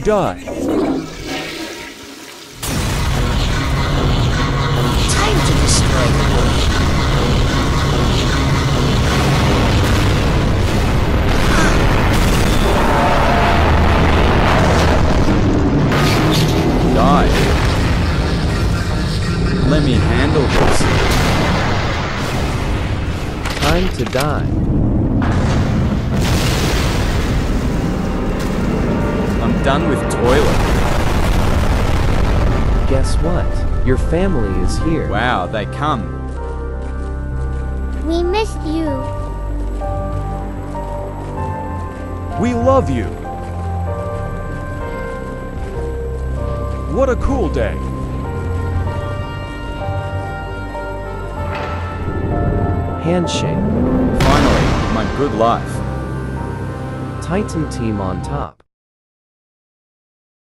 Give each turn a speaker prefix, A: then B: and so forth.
A: Die.
B: Time to destroy the world.
A: Die. Let me handle this.
C: Time to die.
A: I'm done with toilet.
C: Guess what? Your family is here.
A: Wow, they come.
D: We missed you.
A: We love you. What a cool day.
C: Handshake.
A: Finally, my good life.
C: Titan team on top.